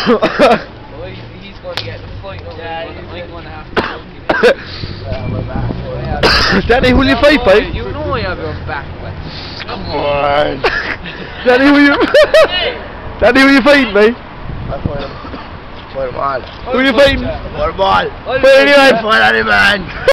He's going to get the fight over. Yeah, I'm going to have to Danny, will you fight, mate? You know I have your back, man. Come on. Danny, will you... Danny, will you fight, mate? I'll fight him. Fight him all. Will you fight him? Fight him all. Fight anyone? Fight any man.